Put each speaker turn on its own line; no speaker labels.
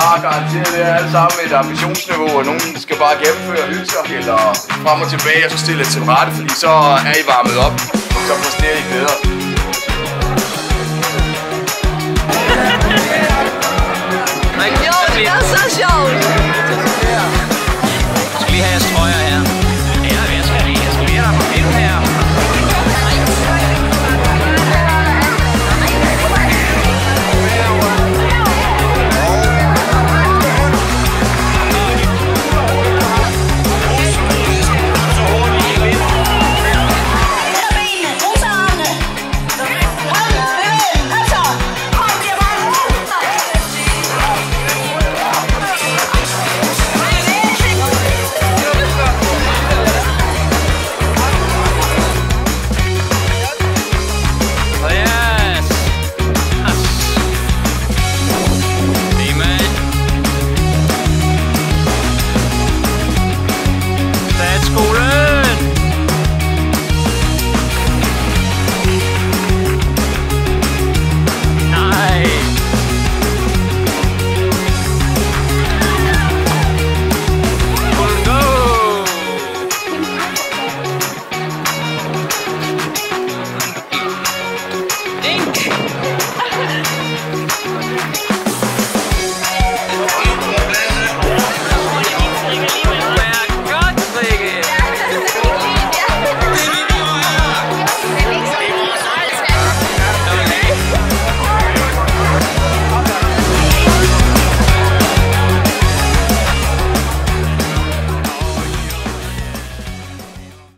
har garanteret det alle sammen et ambitionsniveau, og nogen skal bare gennemføre og hygge sig, eller frem og tilbage og så stille til rette, fordi så er I varmet op, så præsterer I bedre.